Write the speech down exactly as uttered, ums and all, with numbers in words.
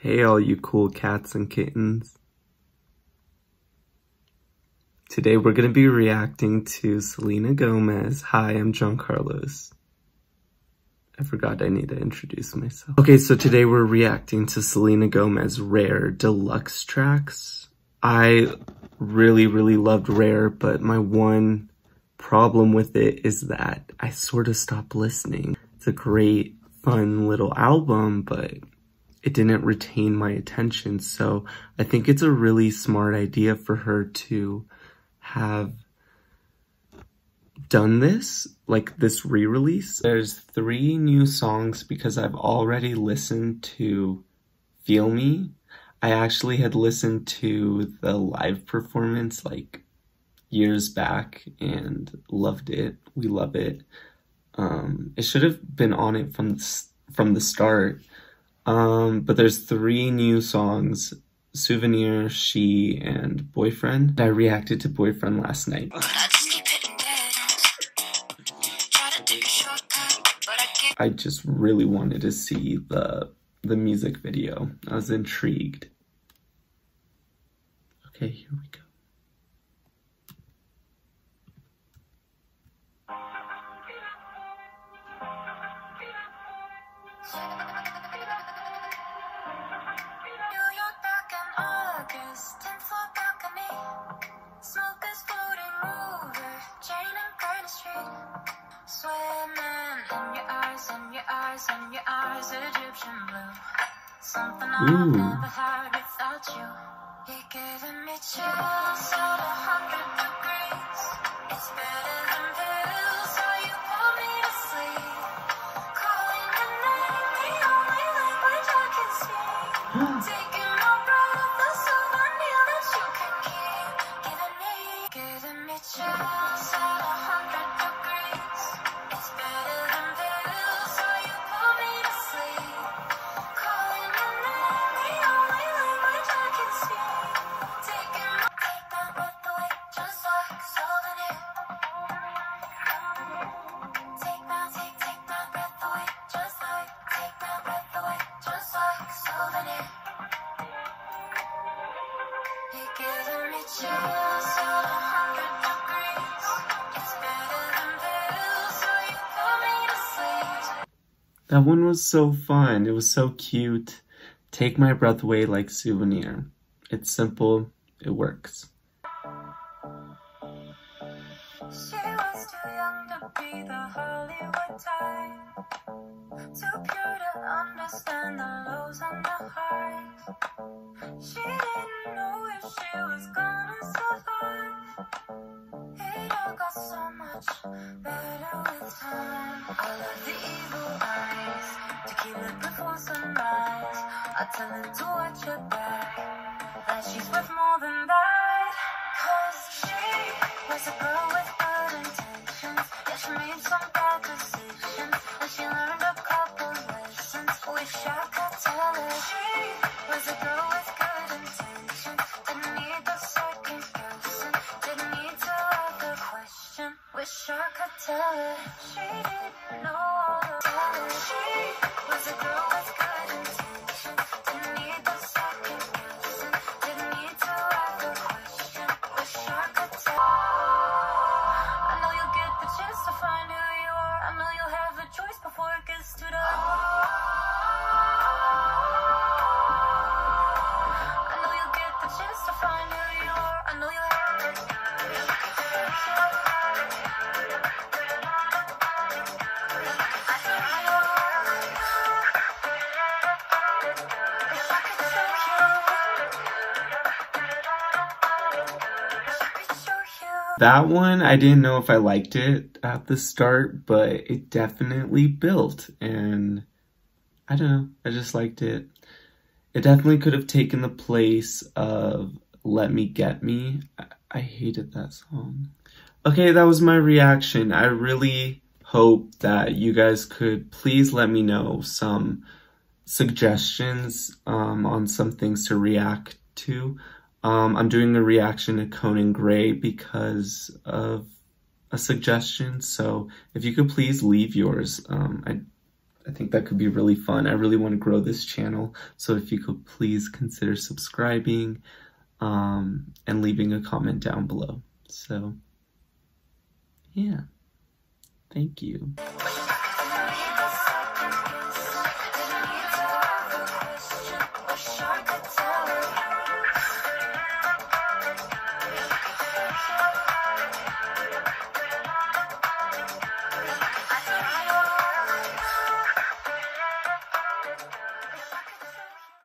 Hey all you cool cats and kittens. Today we're going to be reacting to Selena Gomez. Hi, I'm John Carlos. I forgot I need to introduce myself. Okay, so today we're reacting to Selena Gomez Rare Deluxe tracks. I really, really loved Rare, but my one problem with it is that I sort of stopped listening. It's a great, fun little album, but it didn't retain my attention. So I think it's a really smart idea for her to have done this, like this re-release. There's three new songs because I've already listened to Feel Me. I actually had listened to the live performance like years back and loved it. We love it. Um, it should have been on it from the, from the start. Um, but there's three new songs, Souvenir, She, and Boyfriend. I reacted to Boyfriend last night. I just really wanted to see the, the music video. I was intrigued. Okay, here we go. Something I've never had without you. You're giving me chills at a hundred degrees. It's better than pills, so you put me to sleep. Calling your name, the only language I can speak. Taking my breath, the souvenir that you can keep. Giving me, giving me chills at a hundred degrees. It's better than pills, so you put me to sleep. Calling your name, the only language I can speak. Taking my, take my breath away, just like souvenir. Take my, take, take my breath away, just like, take my breath away, just like souvenir. You're giving me chills at a hundred degrees. It's better than pills, so you put me to sleep. That one was so fun. It was so cute. Take My Breath Away like Souvenir. It's simple. It works. She was too young to be the Hollywood type, too pure to understand the lows and the highs. She didn't know if she was gonna survive. It all got so much better with time. I love the evil eyes, tequila before sunrise. I tell her to watch her back, that she's worth more than that. Cause she was a girl with good intentions. Yeah, she made some bad decisions, and she learned a couple lessons. Wish I could tell her she was a girl with good intentions. Didn't need the second guessing, didn't need to ask a question. Wish I could tell her she didn't know all the tell her she was a girl with good intentions. Didn't need the second guessing, didn't need to ask a question. Wish I could tell. I know you'll get the chance to find who you are. I know you'll have a choice before it gets too dark. I know you'll get the chance to find who you are. I know you'll have a choice. That one, I didn't know if I liked it at the start, but it definitely built, and I don't know, I just liked it. It definitely could have taken the place of Let Me Get Me. I, I hated that song. Okay, that was my reaction. I really hope that you guys could please let me know some suggestions um, on some things to react to. Um, I'm doing a reaction to Conan Gray because of a suggestion, so if you could please leave yours, um, I'd, I think that could be really fun. I really want to grow this channel. So if you could please consider subscribing um, and leaving a comment down below. So, yeah. Thank you.